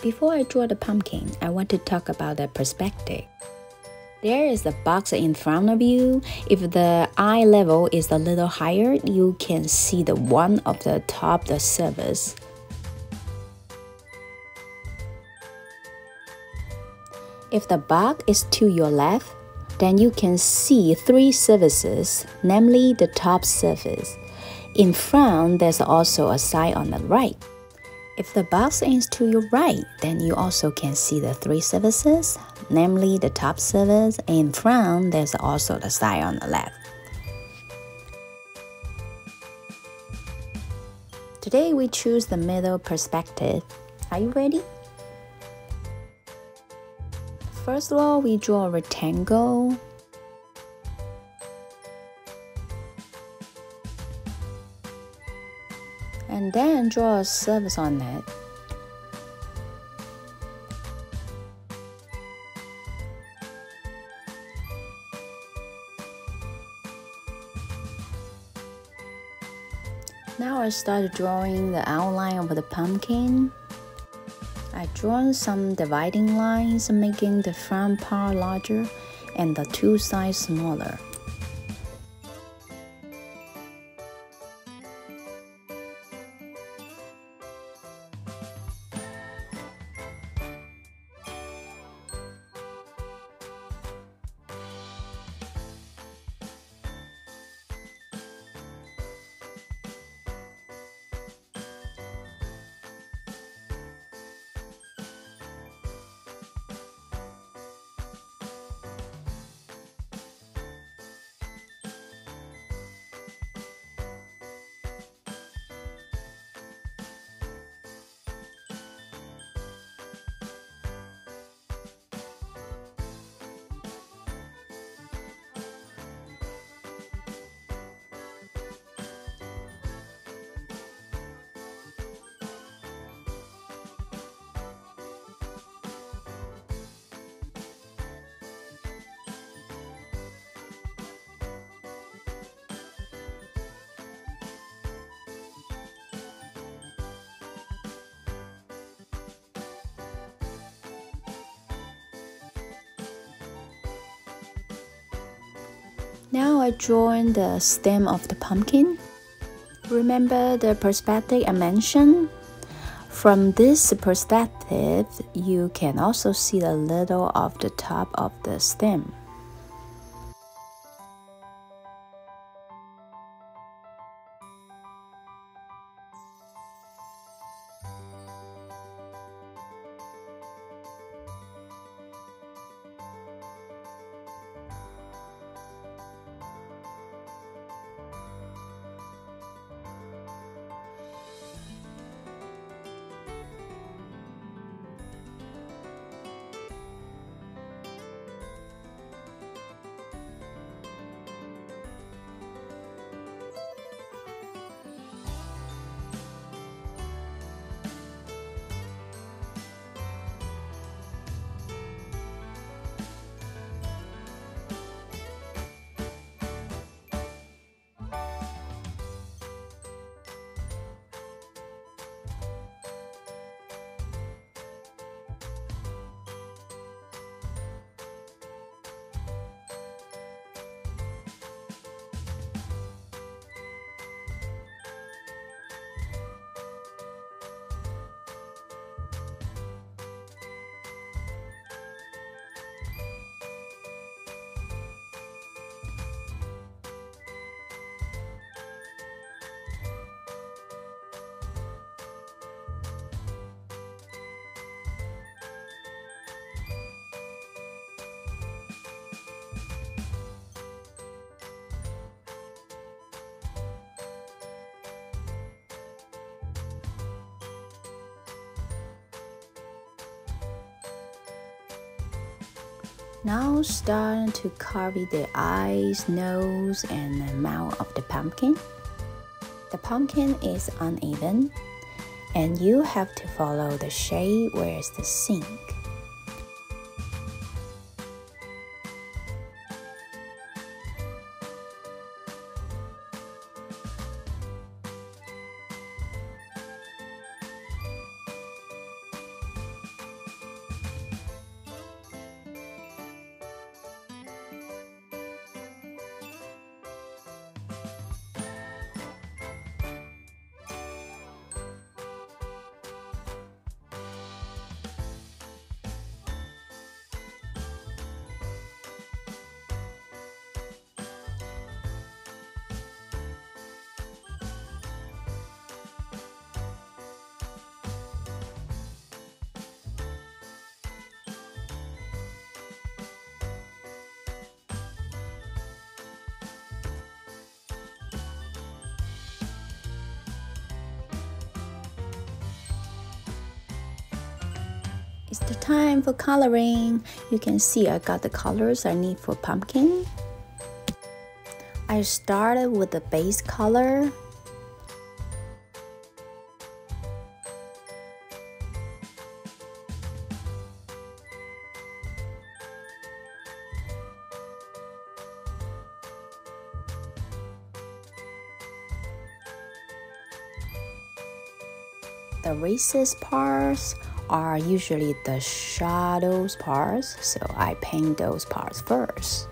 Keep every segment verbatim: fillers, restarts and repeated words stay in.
Before I draw the pumpkin, I want to talk about the perspective. There is a box in front of you. If the eye level is a little higher, you can see the one of the top the surface. If the box is to your left, then you can see three surfaces, namely the top surface. In front, there's also a side on the right. If the box is to your right, then you also can see the three surfaces, namely the top surface. In front, there's also the side on the left. Today we choose the middle perspective. Are you ready? First of all, we draw a rectangle. And then draw a surface on it. Now I start drawing the outline of the pumpkin. I draw some dividing lines, making the front part larger and the two sides smaller. Now I draw in the stem of the pumpkin. Remember the perspective I mentioned? From this perspective, you can also see the little of the top of the stem. Now start to carve the eyes, nose, and the mouth of the pumpkin. The pumpkin is uneven, and you have to follow the shape where is the sink. It's the time for coloring. You can see I got the colors I need for pumpkin. I started with the base color. The recessed parts are usually the shadows parts, so I paint those parts first.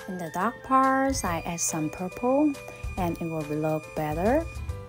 In the dark parts, I add some purple and it will look better.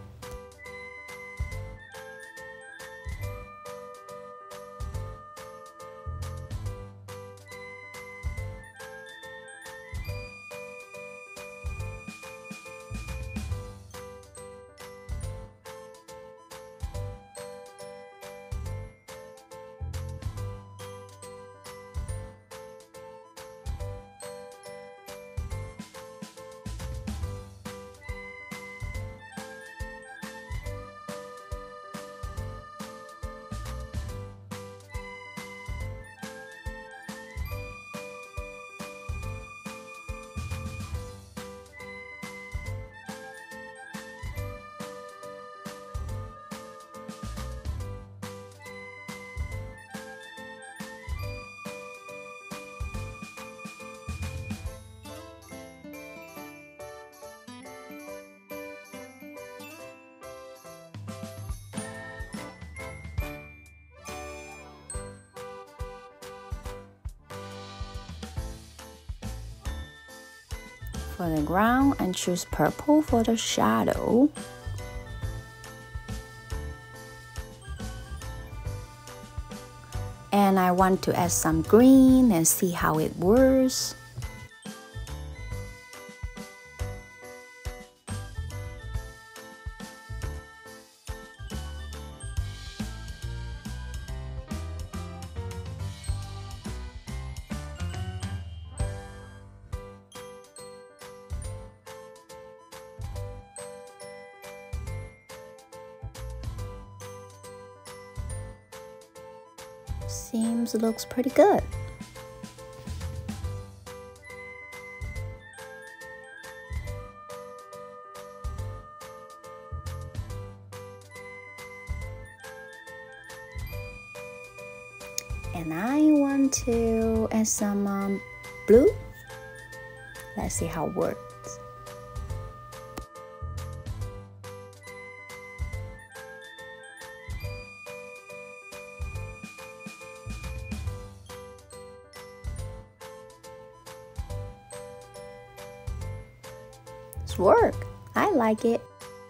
For the ground, and choose purple for the shadow. And I want to add some green and see how it works. Seems looks pretty good. And I want to add some um, blue. Let's see how it works. It's work. I like it.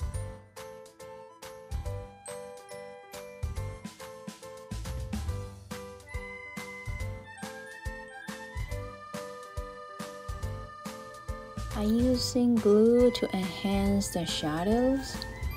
I'm using glue to enhance the shadows.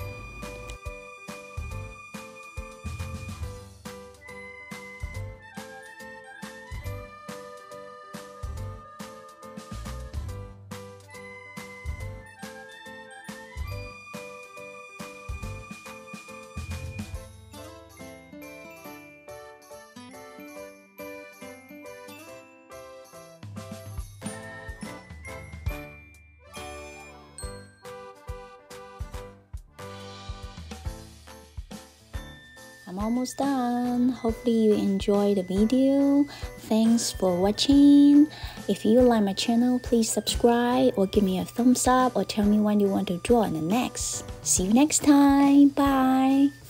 I'm almost done. Hopefully you enjoyed the video. Thanks for watching. If you like my channel, please subscribe or give me a thumbs up or tell me when you want to draw in the next. See you next time. Bye.